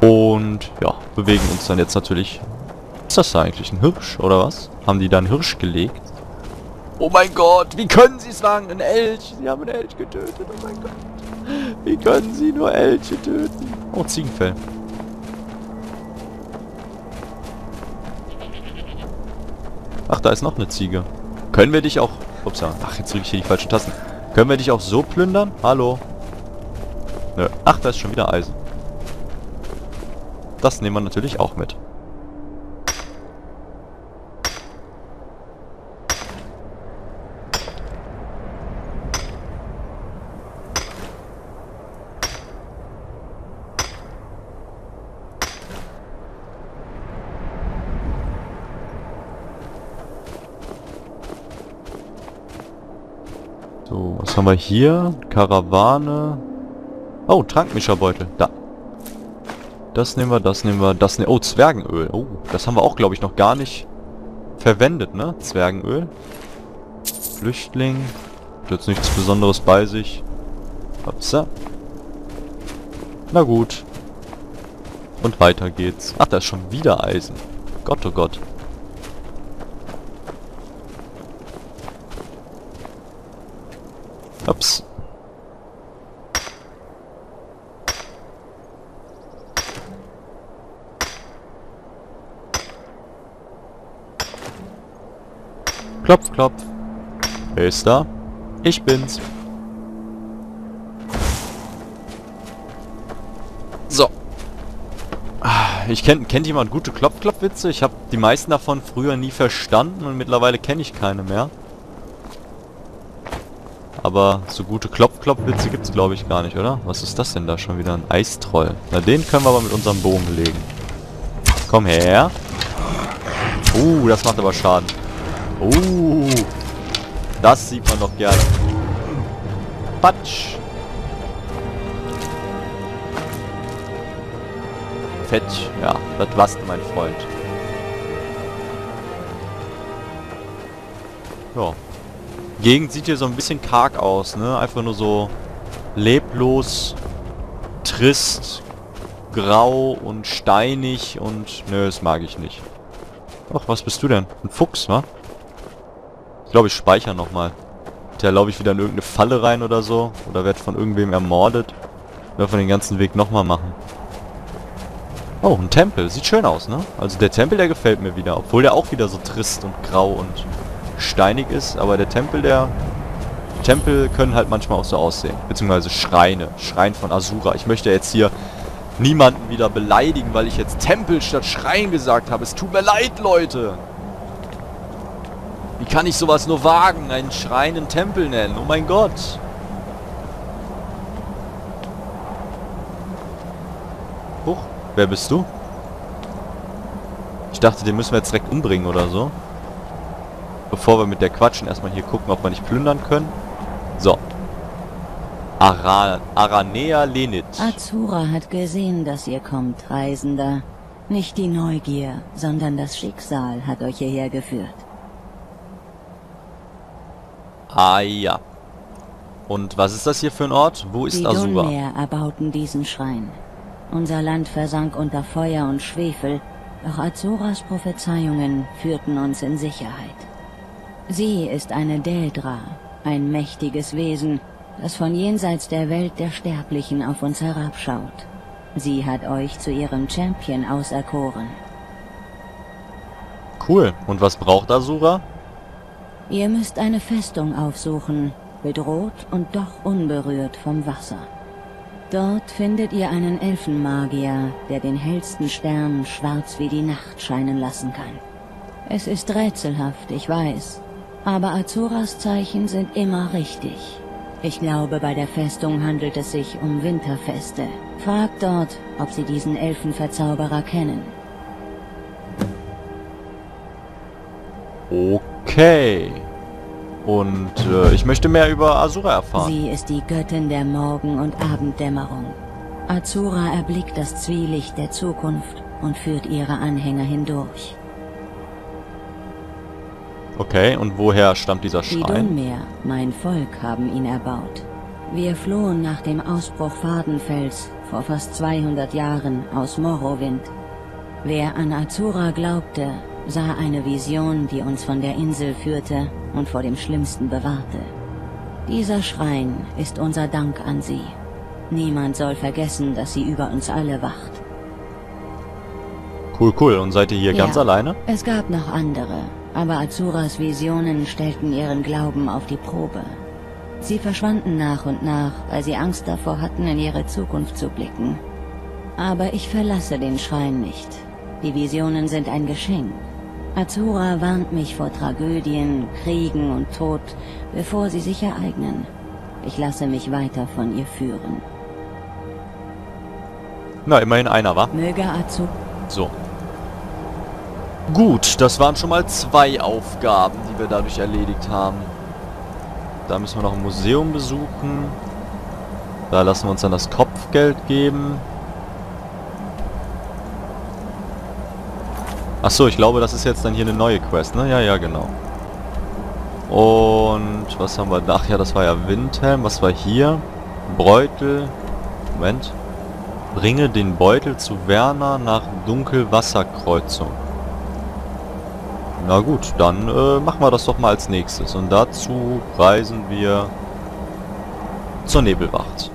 Und ja, bewegen uns dann jetzt natürlich. Ist das da eigentlich ein Hirsch oder was? Haben die da einen Hirsch gelegt? Oh mein Gott, wie können sie es wagen? Ein Elch. Sie haben einen Elch getötet. Oh mein Gott. Wie können sie nur Elche töten? Oh, Ziegenfell. Ach, da ist noch eine Ziege. Können wir dich auch... Upsa. Ach, jetzt drücke ich hier die falschen Tasten. Können wir dich auch so plündern? Hallo? Nö. Ach, da ist schon wieder Eisen. Das nehmen wir natürlich auch mit. So, was haben wir hier? Karawane. Oh, Trankmischerbeutel. Da. Das nehmen wir, das nehmen wir, das nehmen wir. Oh, Zwergenöl. Oh, das haben wir auch, glaube ich, noch gar nicht verwendet, ne? Zwergenöl. Flüchtling. Hat jetzt nichts Besonderes bei sich. Upsa. Na gut. Und weiter geht's. Ach, da ist schon wieder Eisen. Gott, oh Gott. Ups. Klopf, klopf. Wer ist da? Ich bin's. So. Kennt jemand gute Klopf-Klopf-Witze? Ich habe die meisten davon früher nie verstanden und mittlerweile kenne ich keine mehr. Aber so gute Klopf-Klopf-Witze gibt's, glaube ich, gar nicht, oder? Was ist das denn da schon wieder? Ein Eistroll. Na, den können wir aber mit unserem Bogen legen. Komm her. Das macht aber Schaden. Das sieht man doch gerne. Patsch. Fett. Ja, das war's, mein Freund. Ja. Gegend sieht hier so ein bisschen karg aus, ne? Einfach nur so leblos, trist, grau und steinig und... Nö, das mag ich nicht. Ach, was bist du denn? Ein Fuchs, wa? Ich glaube, ich speichere nochmal. Da laufe ich wieder in irgendeine Falle rein oder so. Oder werde von irgendwem ermordet. Oder von den ganzen Weg nochmal machen. Oh, ein Tempel. Sieht schön aus, ne? Also der Tempel, der gefällt mir wieder. Obwohl der auch wieder so trist und grau und... steinig ist, aber der Tempel, Tempel können halt manchmal auch so aussehen. Beziehungsweise Schreine. Schrein von Asura. Ich möchte jetzt hier niemanden wieder beleidigen, weil ich jetzt Tempel statt Schrein gesagt habe. Es tut mir leid, Leute. Wie kann ich sowas nur wagen? Einen Schrein einen Tempel nennen? Oh mein Gott. Huch, wer bist du? Ich dachte, den müssen wir jetzt direkt umbringen oder so. Bevor wir mit der quatschen, erstmal hier gucken, ob wir nicht plündern können. So. Aranea Lenit. Azura hat gesehen, dass ihr kommt, Reisender. Nicht die Neugier, sondern das Schicksal hat euch hierher geführt. Ah ja. Und was ist das hier für ein Ort? Wo ist Asura? Die Dunmer erbauten diesen Schrein. Unser Land versank unter Feuer und Schwefel, doch Azuras Prophezeiungen führten uns in Sicherheit. Sie ist eine Daedra, ein mächtiges Wesen, das von jenseits der Welt der Sterblichen auf uns herabschaut. Sie hat euch zu ihrem Champion auserkoren. Cool. Und was braucht Asura? Ihr müsst eine Festung aufsuchen, bedroht und doch unberührt vom Wasser. Dort findet ihr einen Elfenmagier, der den hellsten Stern schwarz wie die Nacht scheinen lassen kann. Es ist rätselhaft, ich weiß. Aber Azuras Zeichen sind immer richtig. Ich glaube, bei der Festung handelt es sich um Winterfeste. Fragt dort, ob sie diesen Elfenverzauberer kennen. Okay. Und ich möchte mehr über Asura erfahren. Sie ist die Göttin der Morgen- und Abenddämmerung. Azura erblickt das Zwielicht der Zukunft und führt ihre Anhänger hindurch. Okay, und woher stammt dieser Die Schrein? Dunmer, mein Volk, haben ihn erbaut. Wir flohen nach dem Ausbruch Vardenfels vor fast 200 Jahren aus Morrowind. Wer an Azura glaubte, sah eine Vision, die uns von der Insel führte und vor dem Schlimmsten bewahrte. Dieser Schrein ist unser Dank an sie. Niemand soll vergessen, dass sie über uns alle wacht. Cool, cool. Und seid ihr hier ganz alleine? Es gab noch andere, aber Azuras Visionen stellten ihren Glauben auf die Probe. Sie verschwanden nach und nach, weil sie Angst davor hatten, in ihre Zukunft zu blicken. Aber ich verlasse den Schrein nicht. Die Visionen sind ein Geschenk. Azura warnt mich vor Tragödien, Kriegen und Tod, bevor sie sich ereignen. Ich lasse mich weiter von ihr führen. Na, immerhin einer, wa? Möge Azura... So. Gut, das waren schon mal 2 Aufgaben, die wir dadurch erledigt haben. Da müssen wir noch ein Museum besuchen. Da lassen wir uns dann das Kopfgeld geben. Achso, ich glaube, das ist jetzt dann hier eine neue Quest, ne? Ja, ja, genau. Und was haben wir da? Ach ja, das war ja Windhelm. Was war hier? Beutel. Moment. Bringe den Beutel zu Werner nach Dunkelwasserkreuzung. Na gut, dann machen wir das doch mal als nächstes. Und dazu reisen wir zur Nebelwacht.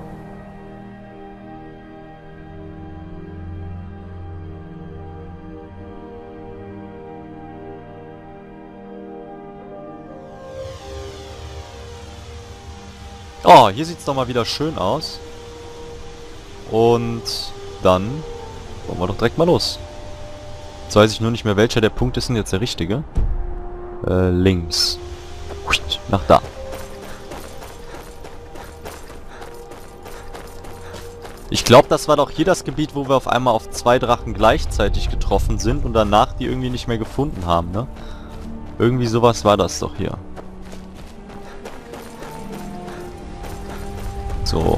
Oh, hier sieht es doch mal wieder schön aus. Und dann wollen wir doch direkt mal los. Jetzt weiß ich nur nicht mehr, welcher der Punkt ist denn jetzt der richtige. Links. Nach da. Ich glaube, das war doch hier das Gebiet, wo wir auf einmal auf 2 Drachen gleichzeitig getroffen sind und danach die irgendwie nicht mehr gefunden haben, ne? Irgendwie sowas war das doch hier. So.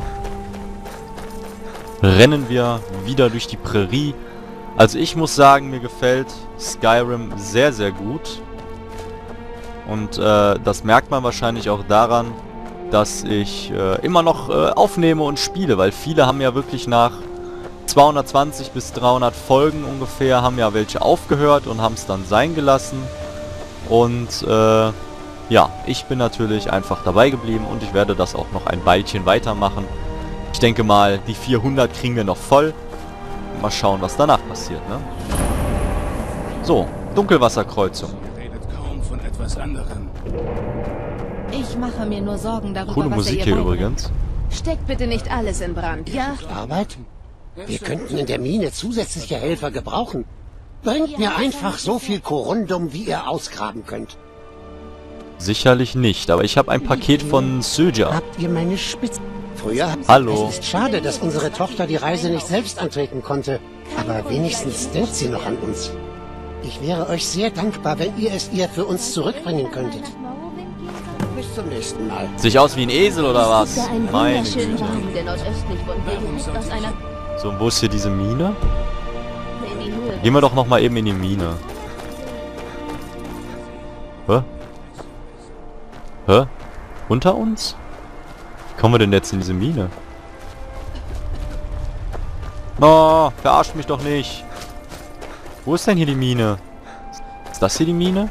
Rennen wir wieder durch die Prärie. Also ich muss sagen, mir gefällt Skyrim sehr, sehr gut. Und das merkt man wahrscheinlich auch daran, dass ich immer noch aufnehme und spiele. Weil viele haben ja wirklich nach 220 bis 300 Folgen ungefähr, haben ja welche aufgehört und haben es dann sein gelassen. Und ja, ich bin natürlich einfach dabei geblieben und ich werde das auch noch ein Weilchen weitermachen. Ich denke mal, die 400 kriegen wir noch voll. Mal schauen, was danach passiert, ne? So, Dunkelwasserkreuzung. Ihr redet kaum von etwas anderem. Ich mache mir nur Sorgen darüber, Coole was Musik ihr hier beibringt. übrigens. Steckt bitte nicht alles in Brand, ja? Arbeit? Wir könnten in der Mine zusätzliche Helfer gebrauchen. Bringt mir einfach so viel Korundum, wie ihr ausgraben könnt. Sicherlich nicht, aber ich habe ein Paket von Söja. Habt ihr meine Spitze? Früher... Hallo. Es ist schade, dass unsere Tochter die Reise nicht selbst antreten konnte. Aber wenigstens denkt sie noch an uns. Ich wäre euch sehr dankbar, wenn ihr es ihr für uns zurückbringen könntet. Bis zum nächsten Mal. Sieht aus wie ein Esel oder was? Da ein Meine wunderschönen Güte. Baum, der nordöstlich von Wegen liegt, aus einer So, und wo ist hier diese Mine? in die Höhe. Gehen wir doch noch mal eben in die Mine. Hä? Hä? Unter uns? Wie kommen wir denn jetzt in diese Mine? Oh, verarscht mich doch nicht. Wo ist denn hier die Mine? Ist das hier die Mine?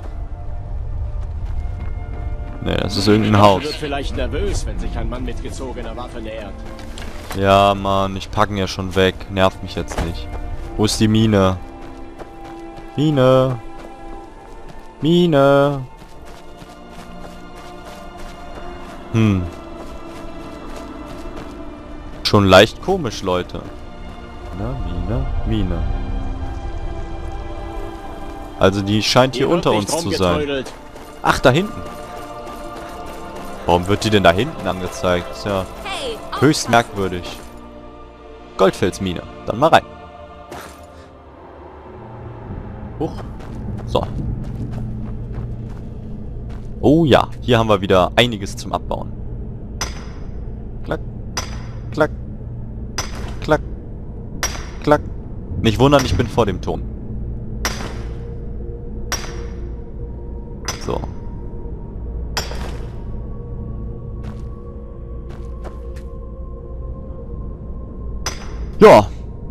Ne, das ist irgendein Haus. Wird vielleicht nervös, wenn sich ein Mann mit gezogener Waffe nähert. Ja, Mann, ich pack ihn ja schon weg. Nervt mich jetzt nicht. Wo ist die Mine? Mine. Mine. Schon leicht komisch, Leute. Mine. Also die scheint hier unter uns zu sein. Rumgetrödelt. Ach, da hinten. Warum wird die denn da hinten angezeigt? Ist ja höchst merkwürdig. Goldfelsmine. Dann mal rein. Huch. So. Oh ja, hier haben wir wieder einiges zum Abbauen. Klack. Klack. Klack. Klack. Nicht wundern, ich bin vor dem Turm. So. Ja.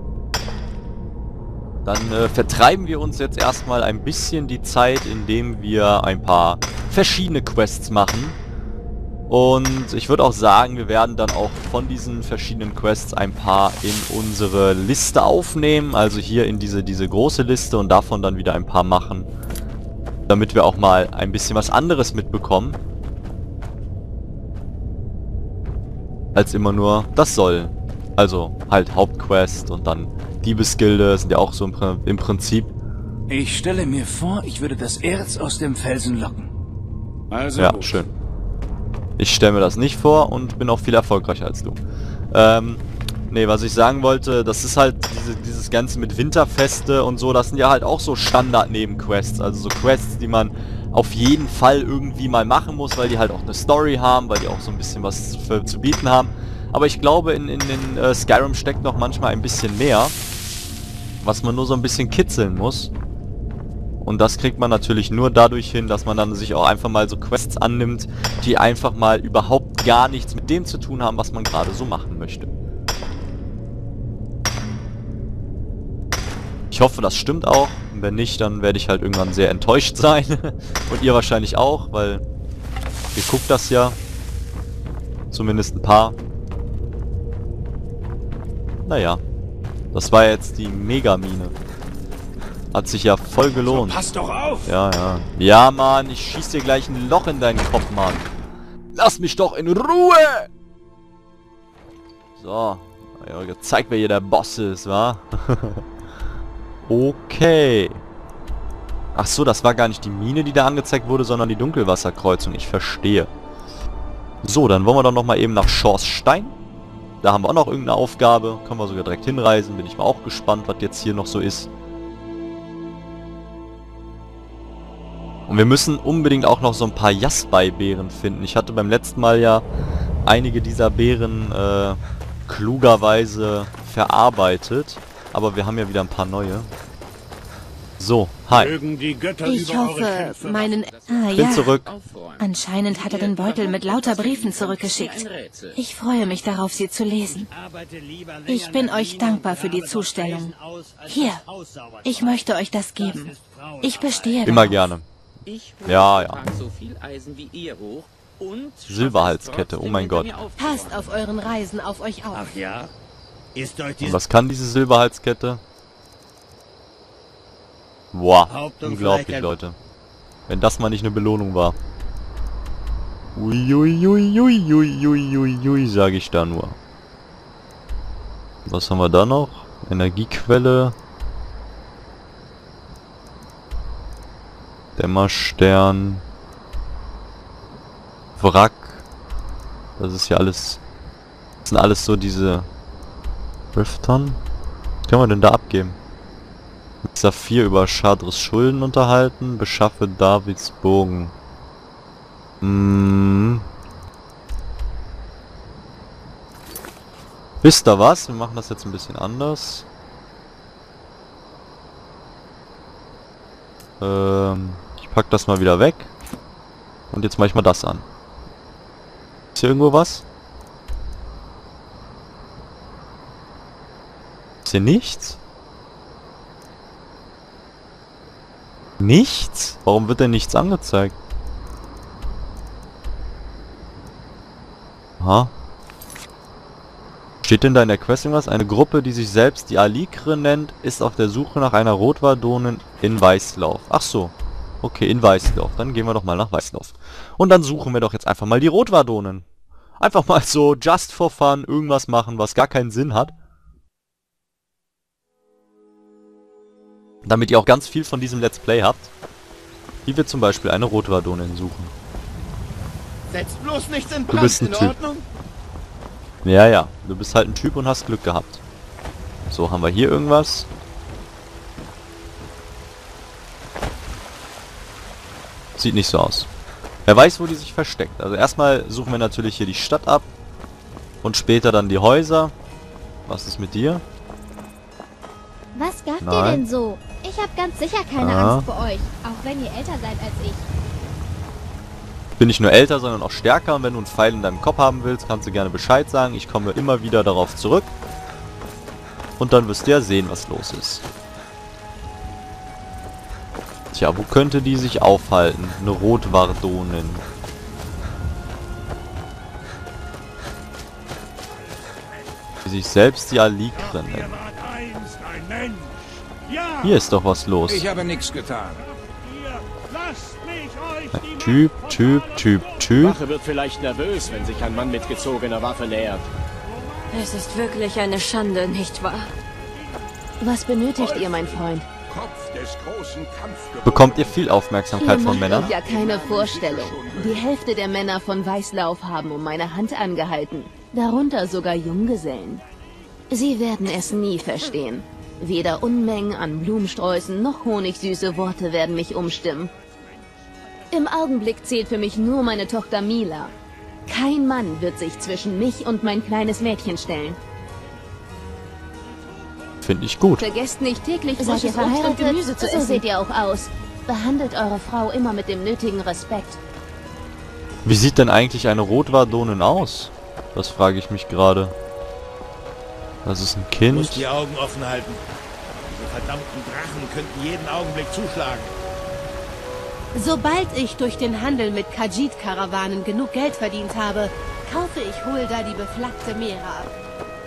Dann vertreiben wir uns jetzt erstmal ein bisschen die Zeit, indem wir ein paar verschiedene Quests machen. Und ich würde auch sagen, wir werden dann auch von diesen verschiedenen Quests ein paar in unsere Liste aufnehmen. Also hier in diese große Liste und davon dann wieder ein paar machen. Damit wir auch mal ein bisschen was anderes mitbekommen. Als immer nur das Soll. Also halt Hauptquest und dann Diebesgilde sind ja auch so im Prinzip. Ich stelle mir vor, ich würde das Erz aus dem Felsen locken. Also Ja, gut. schön. Ich stelle mir das nicht vor und bin auch viel erfolgreicher als du. Nee, was ich sagen wollte, das ist halt dieses Ganze mit Winterfeste und so, das sind ja halt auch so Standard-Nebenquests. Also so Quests, die man auf jeden Fall irgendwie mal machen muss, weil die halt auch eine Story haben, weil die auch so ein bisschen was zu bieten haben. Aber ich glaube, in Skyrim steckt noch manchmal ein bisschen mehr, was man nur so ein bisschen kitzeln muss. Und das kriegt man natürlich nur dadurch hin, dass man dann sich auch einfach mal so Quests annimmt, die einfach mal überhaupt gar nichts mit dem zu tun haben, was man gerade so machen möchte. Ich hoffe, das stimmt auch. Und wenn nicht, dann werde ich halt irgendwann sehr enttäuscht sein. Und ihr wahrscheinlich auch, weil ihr guckt das ja. Zumindest ein paar. Naja. Das war jetzt die Megamine. Hat sich ja voll gelohnt. Pass doch auf! Ja, ja. Ja, Mann, ich schieß dir gleich ein Loch in deinen Kopf, Mann. Lass mich doch in Ruhe! So. Ja, gezeigt, wer hier der Boss ist, wa? Okay. Ach so, das war gar nicht die Mine, die da angezeigt wurde, sondern die Dunkelwasserkreuzung. Ich verstehe. So, dann wollen wir doch nochmal eben nach Schorfstein. Da haben wir auch noch irgendeine Aufgabe. Können wir sogar direkt hinreisen. Bin ich mal auch gespannt, was jetzt hier noch so ist. Und wir müssen unbedingt auch noch so ein paar Jaspai-Beeren finden. Ich hatte beim letzten Mal ja einige dieser Beeren klugerweise verarbeitet. Aber wir haben ja wieder ein paar neue. So, hi. Mögen die Götter Ich über eure hoffe, Kämpfe meinen... Bin zurück. Anscheinend hat er den Beutel mit lauter Briefen zurückgeschickt. Ich freue mich darauf, sie zu lesen. Ich bin euch dankbar für die Zustellung. Hier, ich möchte euch das geben. Ich bestehe Immer darauf. gerne. Ja, ja. Silberhalskette, oh mein Gott. Passt auf euren Reisen auf euch auf. Ach ja? Ist euch Und diese was kann diese Silberhalskette? Boah, unglaublich, Leute. Wenn das mal nicht eine Belohnung war. Uiuiuiuiuiuiui, sage ich da nur. Was haben wir da noch? Energiequelle. Dämmerstern. Wrack. Das ist ja alles... Das sind alles so diese... Rifton? Was können wir denn da abgeben? Mit Saphir über Chadres Schulden unterhalten. Beschaffe Davids Bogen. Wisst ihr was? Wir machen das jetzt ein bisschen anders. Ich pack das mal wieder weg. Und jetzt mache ich mal das an. Ist hier irgendwo was? Ist hier nichts? Nichts? Warum wird denn nichts angezeigt? Aha. Steht denn da in der Quest irgendwas? Eine Gruppe, die sich selbst die Alikre nennt, ist auf der Suche nach einer Rotwardonin in Weißlauf. Ach so. Okay, in Weißlauf. Dann gehen wir doch mal nach Weißlauf. Und dann suchen wir doch jetzt einfach mal die Rotwardonin. Einfach mal so, just for fun, irgendwas machen, was gar keinen Sinn hat. Damit ihr auch ganz viel von diesem Let's Play habt. Wie wir zum Beispiel eine Rotwardonin suchen. Setzt bloß nichts in Du Brand, bist ein in Typ. Ordnung? Ja, ja. Du bist halt ein Typ und hast Glück gehabt. So, haben wir hier irgendwas? Sieht nicht so aus. Wer weiß, wo die sich versteckt. Also erstmal suchen wir natürlich hier die Stadt ab. Und später dann die Häuser. Was ist mit dir? Was gabt ihr Nein. denn so? Ich habe ganz sicher keine Ah. Angst vor euch, auch wenn ihr älter seid als ich. Ich bin nicht nur älter, sondern auch stärker. Und wenn du einen Pfeil in deinem Kopf haben willst, kannst du gerne Bescheid sagen. Ich komme immer wieder darauf zurück. Und dann wirst du ja sehen, was los ist. Tja, wo könnte die sich aufhalten? Eine Rotwardonin. Die sich selbst die Alikre nennen. Hier ist doch was los. Ich habe nichts getan. Typ. Die Wache wird vielleicht nervös, wenn sich ein Mann mit gezogener Waffe nähert. Es ist wirklich eine Schande, nicht wahr? Was benötigt ihr, mein Freund? Bekommt ihr viel Aufmerksamkeit Ihr von macht Männern? euch ja keine Vorstellung. Die Hälfte der Männer von Weißlauf haben um meine Hand angehalten. Darunter sogar Junggesellen. Sie werden es nie verstehen. Weder Unmengen an Blumensträußen noch honigsüße Worte werden mich umstimmen. Im Augenblick zählt für mich nur meine Tochter Mila. Kein Mann wird sich zwischen mich und mein kleines Mädchen stellen. Finde ich gut. Vergesst nicht täglich frisches Obst und Gemüse zu essen. So seht ihr auch aus. Behandelt eure Frau immer mit dem nötigen Respekt. Wie sieht denn eigentlich eine Rotwardonin aus? Das frage ich mich gerade. Das ist ein Du Kind. musst die Augen offen halten. Diese verdammten Drachen könnten jeden Augenblick zuschlagen. Sobald ich durch den Handel mit Khajiit-Karawanen genug Geld verdient habe, kaufe ich Hulda die beflaggte Mera ab.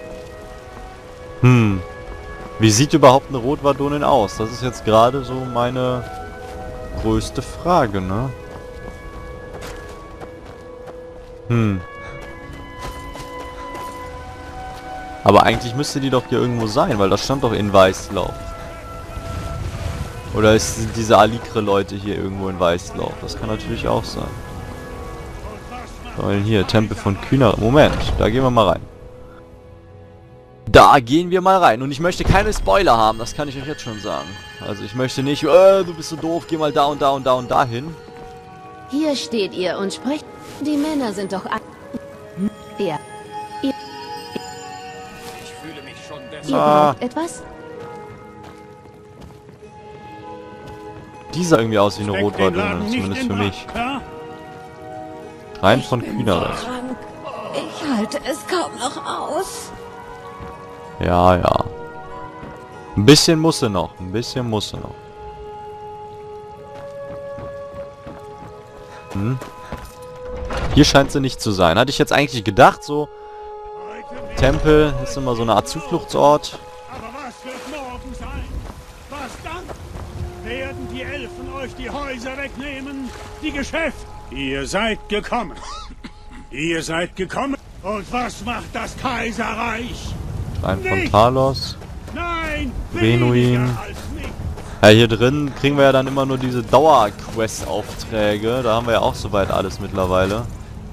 Wie sieht überhaupt eine Rotwardonin aus? Das ist jetzt gerade so meine größte Frage, ne? Aber eigentlich müsste die doch hier irgendwo sein, weil das stand doch in Weißlauf. Oder sind diese Alikre-Leute hier irgendwo in Weißlauf? Das kann natürlich auch sein. So, hier, Tempel von Kühner. Moment, da gehen wir mal rein. Da gehen wir mal rein. Und ich möchte keine Spoiler haben, das kann ich euch jetzt schon sagen. Also ich möchte nicht, du bist so doof, geh mal da und da und da und da hin. Hier steht ihr und sprecht. Die Männer sind doch... Ja. Ich fühle mich schon besser. Ihr braucht etwas? Die sah irgendwie aus wie eine Rotwardonin, zumindest für mich. Rein von Kühner. Ich halte es kaum noch aus. Ja, ja. Ein bisschen muss sie noch. Ein bisschen muss sie noch. Hier scheint sie nicht zu sein. Hatte ich jetzt eigentlich gedacht, so... Tempel ist immer so eine Art Zufluchtsort. Aber was wird morgen sein? Was dann? Werden die Elfen euch die Häuser wegnehmen? Die Geschäfte? Ihr seid gekommen. Ihr seid gekommen. Und was macht das Kaiserreich? Schrein von Talos. Nein, Benuin. Ja, hier drin kriegen wir ja dann immer nur diese Dauer-Quest-Aufträge. Da haben wir ja auch soweit alles mittlerweile.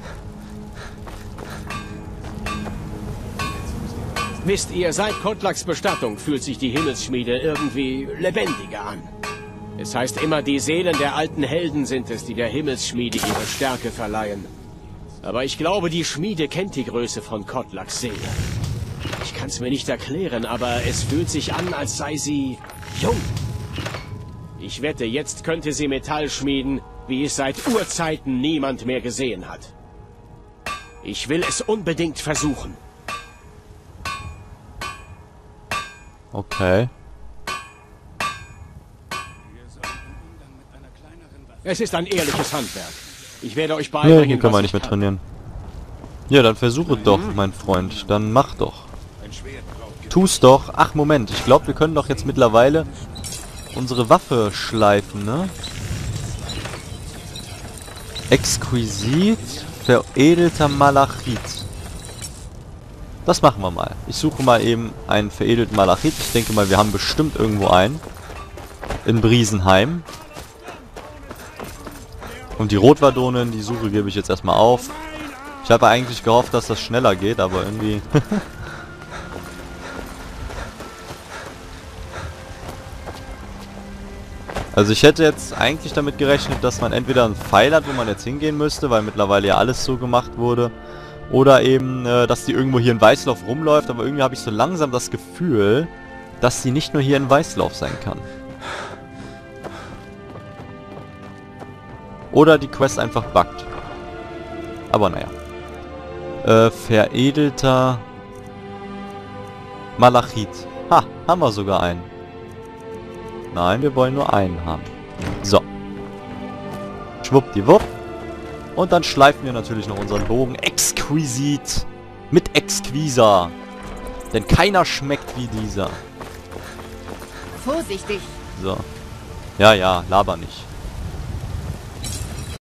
Wisst ihr, seit Kotlaks Bestattung fühlt sich die Himmelsschmiede irgendwie lebendiger an. Es heißt immer, die Seelen der alten Helden sind es, die der Himmelsschmiede ihre Stärke verleihen. Aber ich glaube, die Schmiede kennt die Größe von Kotlaks Seele. Ich kann es mir nicht erklären, aber es fühlt sich an, als sei sie jung. Ich wette, jetzt könnte sie Metall schmieden, wie es seit Urzeiten niemand mehr gesehen hat. Ich will es unbedingt versuchen. Okay. Es ist ein ehrliches Handwerk. Ich werde euch Ja, beibringen, hier können wir was nicht ich mehr trainieren. Ja, dann versuche doch, mein Freund. Dann mach doch. Tu's doch. Ach, Moment. Ich glaube, wir können doch jetzt mittlerweile unsere Waffe schleifen, ne? Exquisit, veredelter Malachit. Das machen wir mal. Ich suche mal eben einen veredelten Malachit. Ich denke mal, wir haben bestimmt irgendwo einen. In Briesenheim. Und die Rotwardonin, die Suche gebe ich jetzt erstmal auf. Ich habe eigentlich gehofft, dass das schneller geht, aber irgendwie... Also ich hätte jetzt eigentlich damit gerechnet, dass man entweder einen Pfeil hat, wo man jetzt hingehen müsste, weil mittlerweile ja alles so gemacht wurde. Oder eben, dass die irgendwo hier in Weißlauf rumläuft, aber irgendwie habe ich so langsam das Gefühl, dass sie nicht nur hier in Weißlauf sein kann. Oder die Quest einfach buggt. Aber naja. Veredelter Malachit. Ha, haben wir sogar einen. Nein, wir wollen nur einen haben. So. Schwuppdiwupp. Und dann schleifen wir natürlich noch unseren Bogen exquisit mit Exquisa. Denn keiner schmeckt wie dieser. Vorsichtig. So. Ja, ja, laber nicht.